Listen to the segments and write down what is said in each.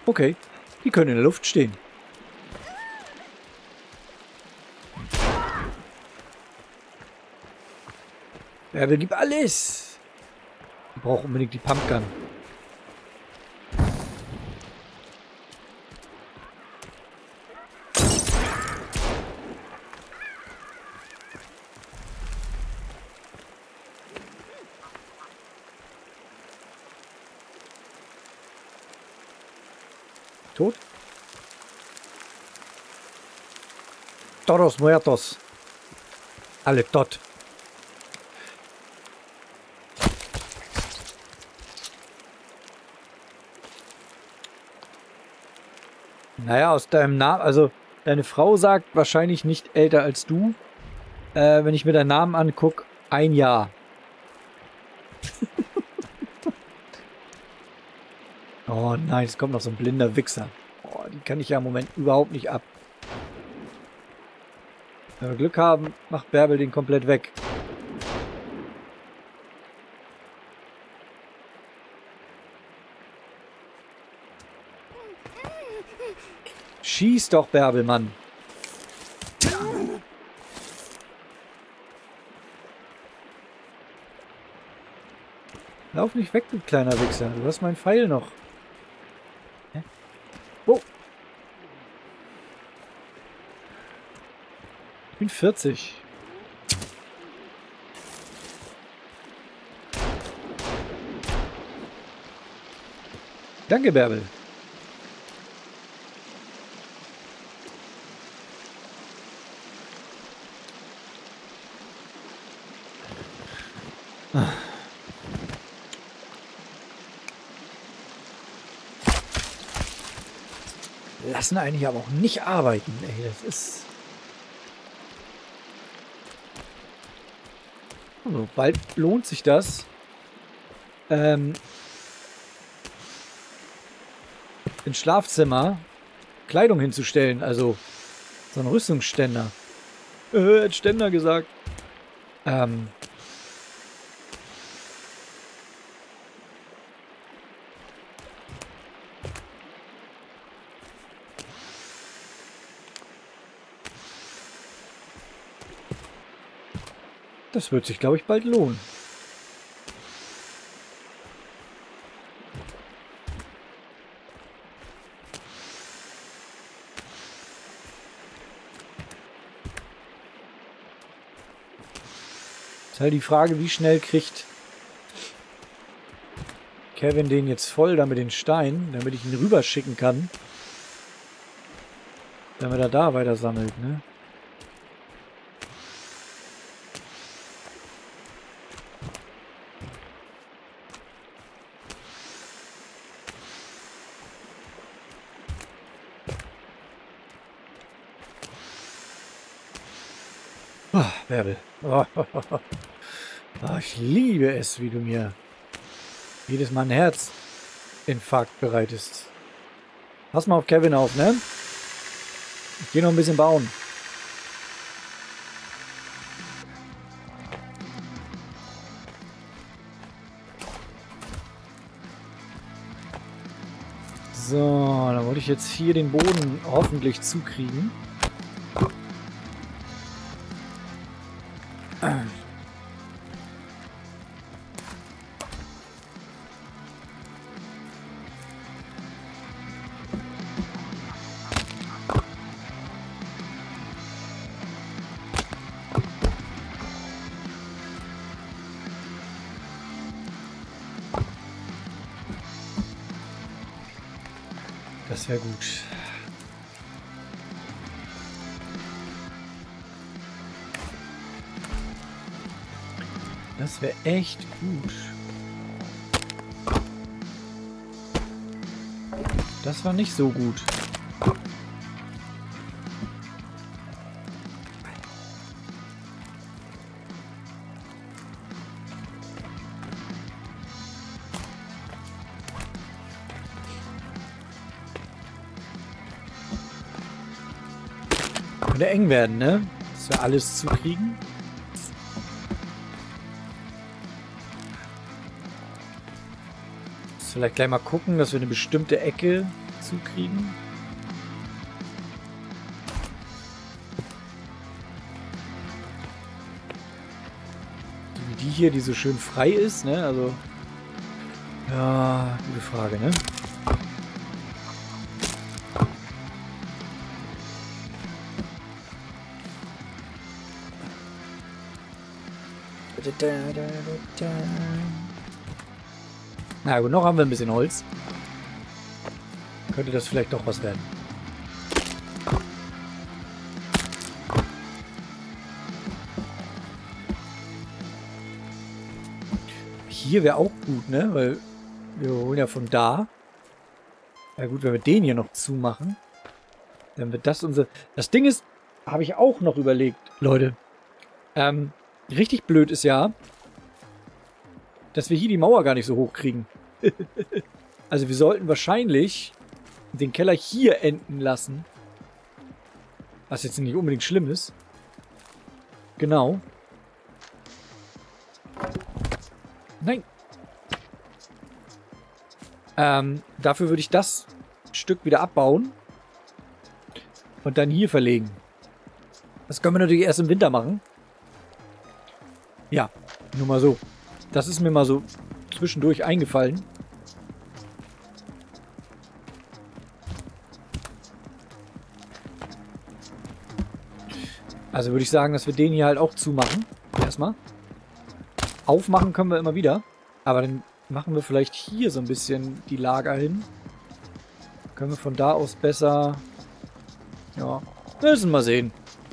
Okay, die können in der Luft stehen. Bärbel, gib alles! Ich brauche unbedingt die Pumpgun. Tot? Todos muertos. Alle tot. Naja, aus deinem Namen, also deine Frau sagt wahrscheinlich nicht älter als du. Wenn ich mir deinen Namen angucke, 1 Jahr. Oh nein, es kommt noch so ein blinder Wichser. Oh, die kann ich ja im Moment überhaupt nicht ab. Wenn wir Glück haben, macht Bärbel den komplett weg. Schieß doch, Bärbel, Mann. Lauf nicht weg, du kleiner Wichser. Du hast meinen Pfeil noch. Hä? Oh. Ich bin 40. Danke, Bärbel. Lassen eigentlich aber auch nicht arbeiten, ey, das ist... Also, bald lohnt sich das. Ins Schlafzimmer Kleidung hinzustellen, also so ein Rüstungsständer. Hat Ständer gesagt. Das wird sich, glaube ich, bald lohnen. Ist halt die Frage, wie schnell kriegt Kevin den jetzt voll, damit den Stein, damit ich ihn rüberschicken kann. Damit er da weiter sammelt, ne? Oh, Bärbel. Oh, oh, oh, oh. Oh, ich liebe es, wie du mir jedes Mal ein Herzinfarkt bereitest. Pass mal auf Kevin auf, ne? Ich gehe noch ein bisschen bauen. So, dann wollte ich jetzt hier den Boden hoffentlich zukriegen. Das wäre gut. Das wäre echt gut. Das war nicht so gut. Könnte eng werden, ne? Dass wir alles zukriegen. Vielleicht gleich mal gucken, dass wir eine bestimmte Ecke zukriegen. Wie die hier, die so schön frei ist, ne? Also, ja, gute Frage, ne? Na gut, noch haben wir ein bisschen Holz. Könnte das vielleicht doch was werden. Hier wäre auch gut, ne? Weil wir holen ja von da. Ja gut, wenn wir den hier noch zumachen, dann wird das unser... Das Ding ist, habe ich auch noch überlegt, Leute. Richtig blöd ist ja, dass wir hier die Mauer gar nicht so hoch kriegen. Also wir sollten wahrscheinlich den Keller hier enden lassen. Was jetzt nicht unbedingt schlimm ist. Genau. Nein. Dafür würde ich das Stück wieder abbauen. Und dann hier verlegen. Das können wir natürlich erst im Winter machen. Ja, nur mal so. Das ist mir mal so zwischendurch eingefallen. Also würde ich sagen, dass wir den hier halt auch zumachen. Erstmal. Aufmachen können wir immer wieder. Aber dann machen wir vielleicht hier so ein bisschen die Lager hin. Können wir von da aus besser... Ja, wir müssen mal sehen.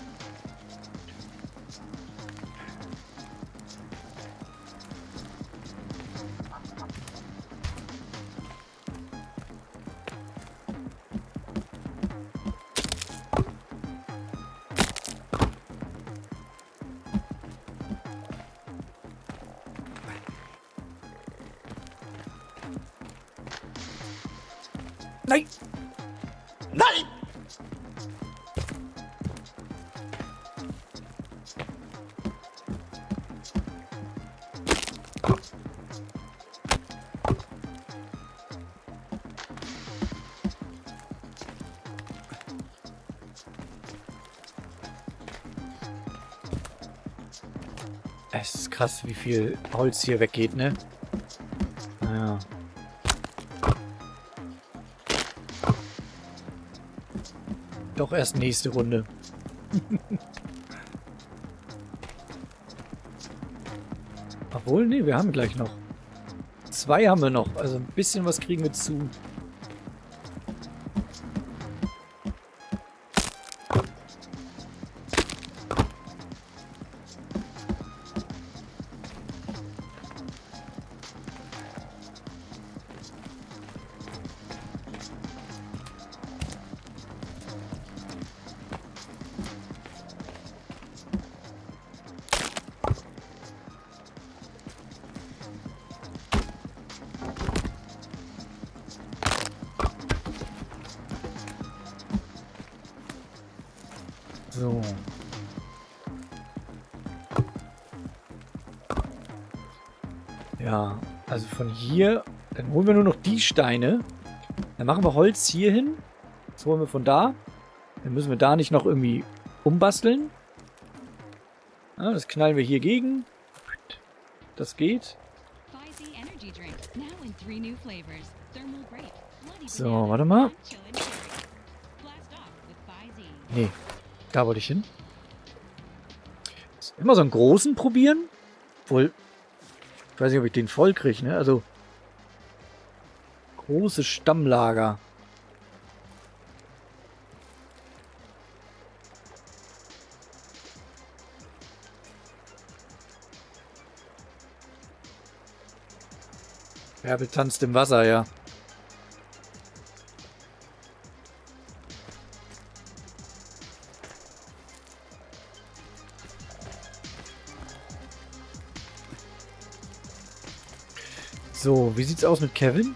Nein! Nein! Es ist krass, wie viel Holz hier weggeht, ne? Naja. Doch erst nächste Runde. Obwohl, nee, wir haben gleich noch. 2 haben wir noch. Also ein bisschen was kriegen wir zu. So. Ja, also von hier, dann holen wir nur noch die Steine. Dann machen wir Holz hier hin. Das holen wir von da. Dann müssen wir da nicht noch irgendwie umbasteln. Ja, das knallen wir hier gegen. Das geht. So, warte mal. Nee, da wollte ich hin. Immer so einen großen probieren. Obwohl, ich weiß nicht, ob ich den voll kriege, ne? Also, große Stammlager. Bärbel tanzt im Wasser, ja. So, wie sieht's aus mit Kevin?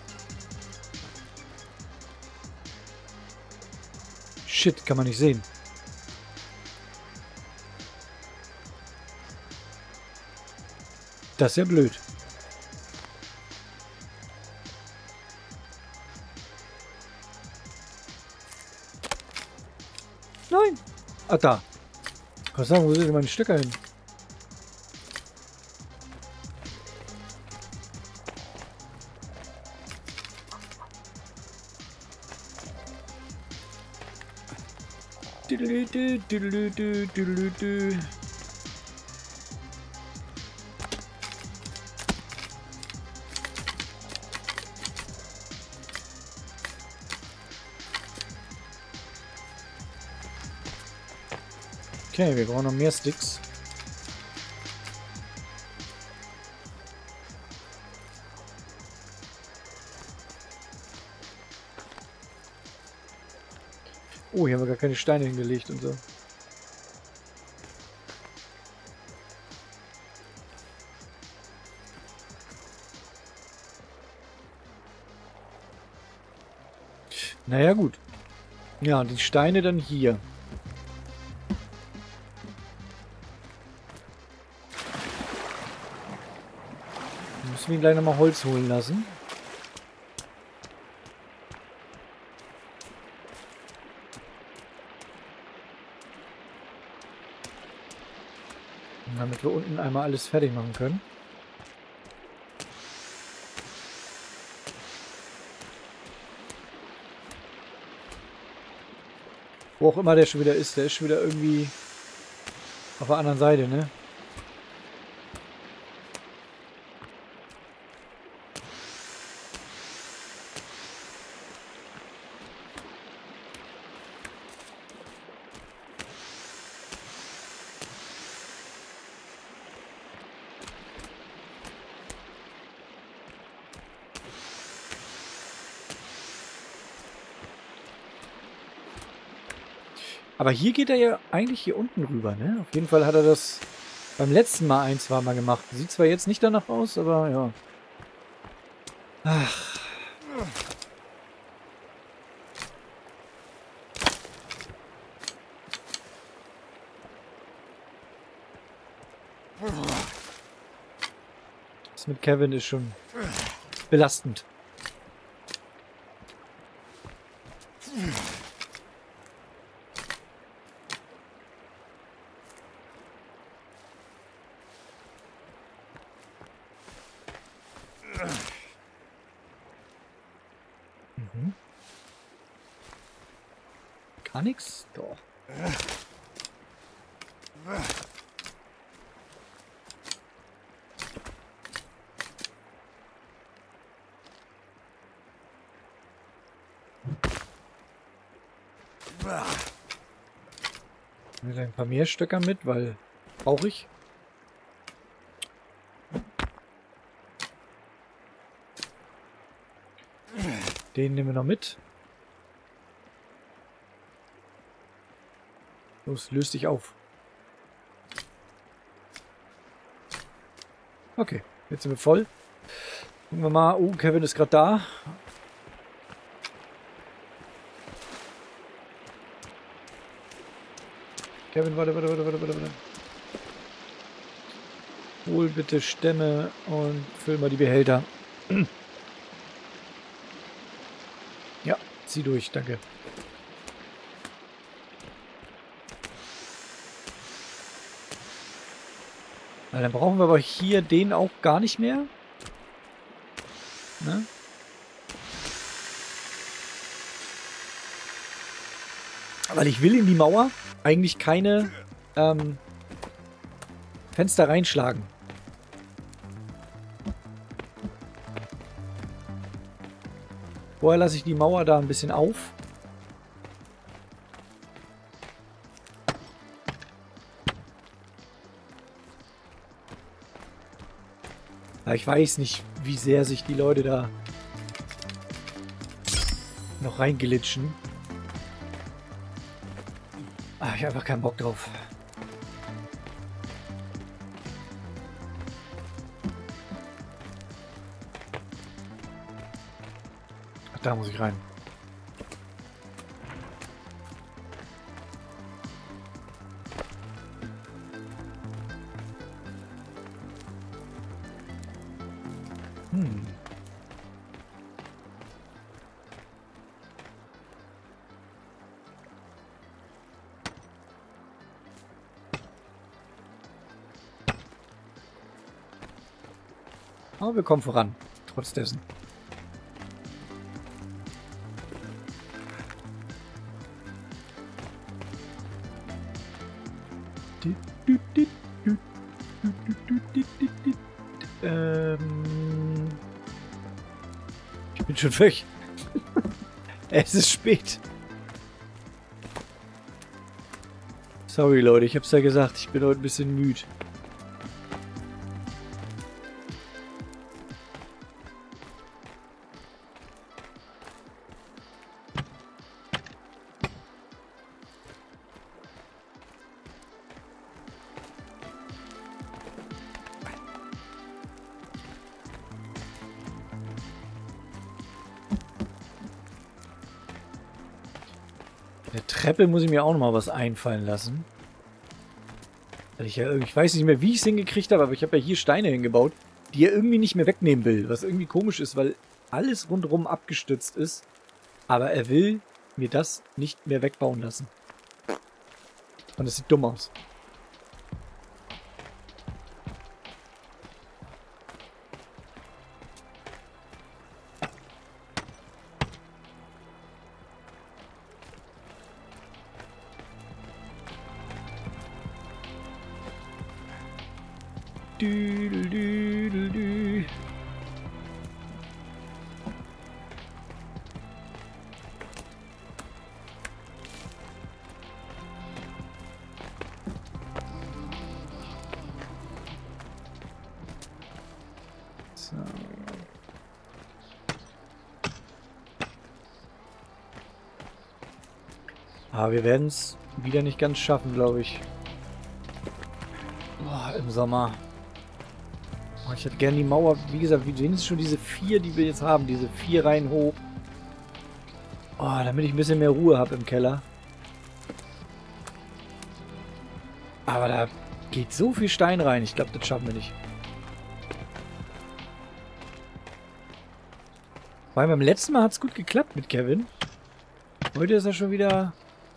Shit, kann man nicht sehen. Das ist ja blöd. Ah, da. Ich kann sagen, wo sind denn meine Stöcker hin? Okay, wir brauchen noch mehr Sticks. Oh, hier haben wir gar keine Steine hingelegt und so. Naja, gut. Ja, die Steine dann hier. Dann müssen wir ihn gleich nochmal Holz holen lassen. Damit wir unten einmal alles fertig machen können. Wo auch immer der schon wieder ist. Der ist schon wieder irgendwie auf der anderen Seite, ne? Aber hier geht er ja eigentlich hier unten rüber, ne? Auf jeden Fall hat er das beim letzten Mal ein, zwei Mal gemacht. Sieht zwar jetzt nicht danach aus, aber ja. Ach. Das mit Kevin ist schon belastend. Gar nichts? Doch. Mit ein paar mehr Stöcker mit, weil brauche ich. Den nehmen wir noch mit. Los, löst dich auf. Okay, jetzt sind wir voll. Gucken wir mal. Oh, Kevin ist gerade da. Kevin, warte. Hol bitte Stämme und füll mal die Behälter. Ja, zieh durch, danke. Na, dann brauchen wir aber hier den auch gar nicht mehr. Ne? Weil ich will in die Mauer eigentlich keine Fenster reinschlagen. Vorher lasse ich die Mauer da ein bisschen auf. Ja, ich weiß nicht, wie sehr sich die Leute da noch reinglitschen. Ah, ich habe einfach keinen Bock drauf. Ach, da muss ich rein. Aber wir kommen voran. Trotz dessen. Ich bin schon weg. Es ist spät. Sorry, Leute, ich hab's ja gesagt, ich bin heute ein bisschen müde. Der Treppe muss ich mir auch noch mal was einfallen lassen. Ich weiß nicht mehr, wie ich es hingekriegt habe, aber ich habe ja hier Steine hingebaut, die er irgendwie nicht mehr wegnehmen will. Was irgendwie komisch ist, weil alles rundherum abgestützt ist. Aber er will mir das nicht mehr wegbauen lassen. Und es sieht dumm aus. So. Aber wir werden es wieder nicht ganz schaffen, glaube ich. Boah, im Sommer. Oh, ich hätte gerne die Mauer, wie gesagt, wenigstens schon diese 4, die wir jetzt haben. Diese 4 Reihen hoch. Oh, damit ich ein bisschen mehr Ruhe habe im Keller. Aber da geht so viel Stein rein. Ich glaube, das schaffen wir nicht. Weil beim letzten Mal hat es gut geklappt mit Kevin. Heute ist er schon wieder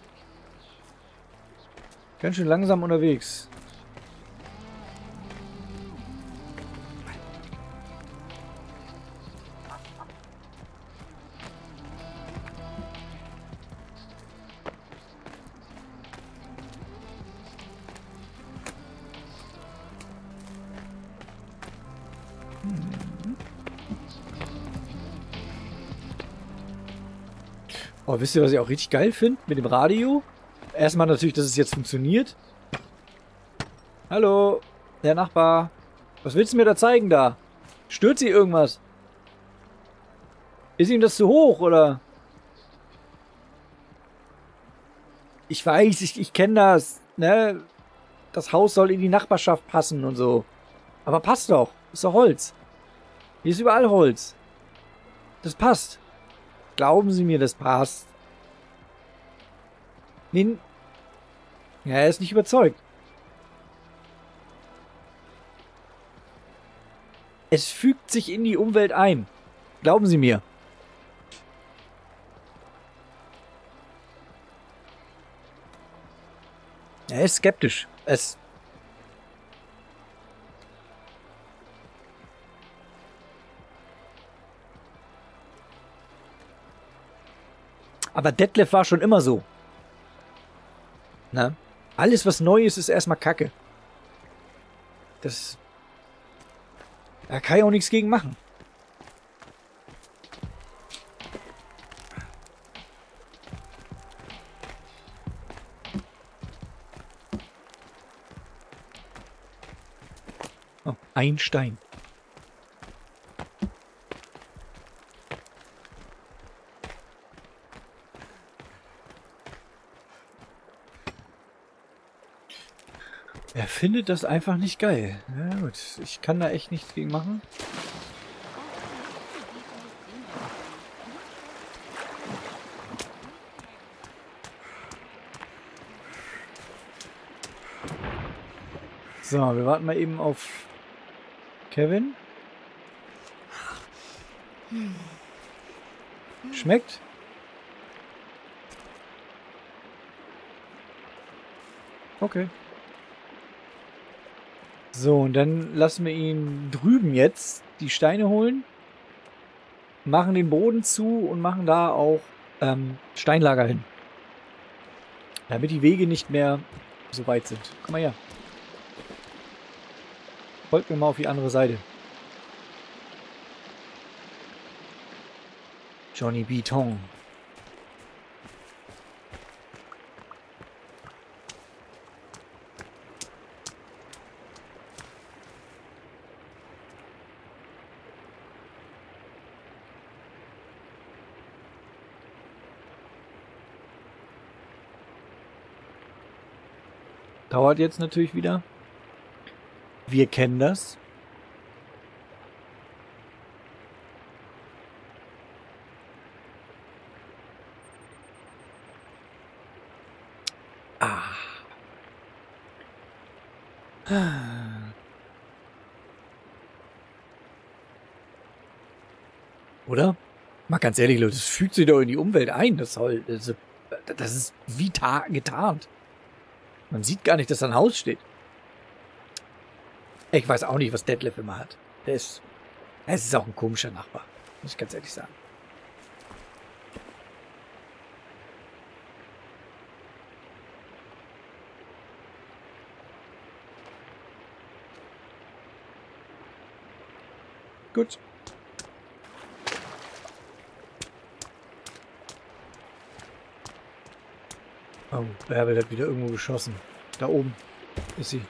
ganz schön langsam unterwegs. Oh, wisst ihr, was ich auch richtig geil finde mit dem Radio? Erstmal natürlich, dass es jetzt funktioniert. Hallo, der Nachbar. Was willst du mir da zeigen da? Stört Sie irgendwas? Ist ihm das zu hoch, oder? Ich weiß, ich kenne das, ne? Das Haus soll in die Nachbarschaft passen und so. Aber passt doch. Ist doch Holz. Hier ist überall Holz. Das passt. Glauben Sie mir, das passt. Nee. Ja, er ist nicht überzeugt. Es fügt sich in die Umwelt ein. Glauben Sie mir. Er ist skeptisch. Aber Detlef war schon immer so. Na? Alles, was neu ist, ist erstmal Kacke. Da kann ich auch nichts gegen machen. Oh, ein Stein. Er findet das einfach nicht geil. Ja gut, ich kann da echt nichts gegen machen. So, wir warten mal eben auf Kevin. Schmeckt? Okay. So, und dann lassen wir ihn drüben jetzt die Steine holen, machen den Boden zu und machen da auch Steinlager hin. Damit die Wege nicht mehr so weit sind. Komm mal her. Folgt mir mal auf die andere Seite. Johnny Beton. Dauert jetzt natürlich wieder. Wir kennen das. Oder? Mal ganz ehrlich, Leute, das fügt sich doch in die Umwelt ein. Das ist wie getarnt. Man sieht gar nicht, dass da ein Haus steht. Ich weiß auch nicht, was Detlef immer hat. Es ist auch ein komischer Nachbar. Muss ich ganz ehrlich sagen. Gut. Oh, Bärbel hat wieder irgendwo geschossen. Da oben ist sie.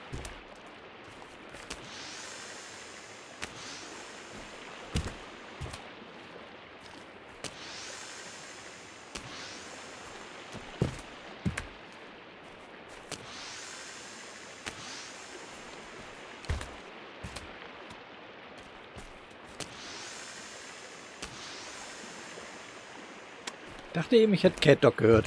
Ich dachte eben, ich hätte Cat Dog gehört.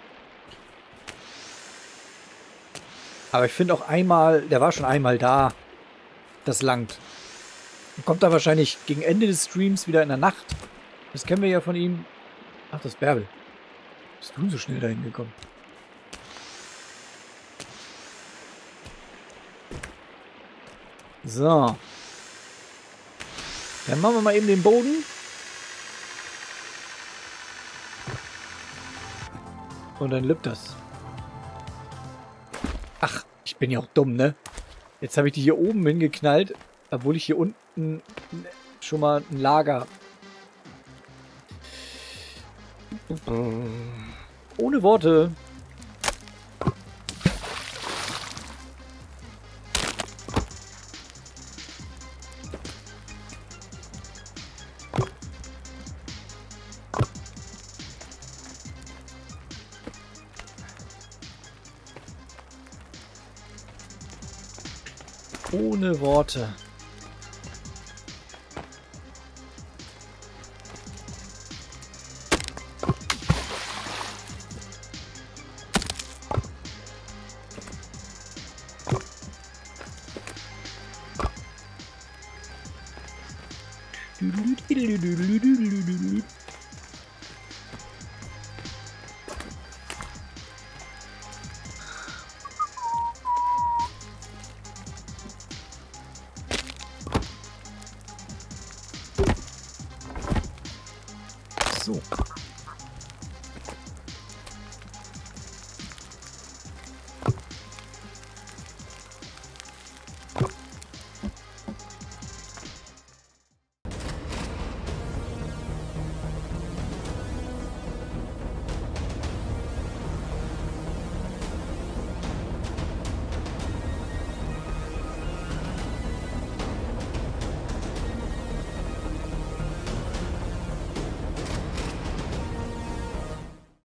Aber ich finde auch einmal, der war schon einmal da. Das langt. Dann kommt er wahrscheinlich gegen Ende des Streams wieder in der Nacht. Das kennen wir ja von ihm. Ach, das ist Bärbel. Bist du so schnell dahin gekommen? So. Dann machen wir mal eben den Boden. Und dann lübt das. Ach, ich bin ja auch dumm, ne? Jetzt habe ich die hier oben hingeknallt, obwohl ich hier unten schon mal ein Lager... Ohne Worte. Ohne Worte. So.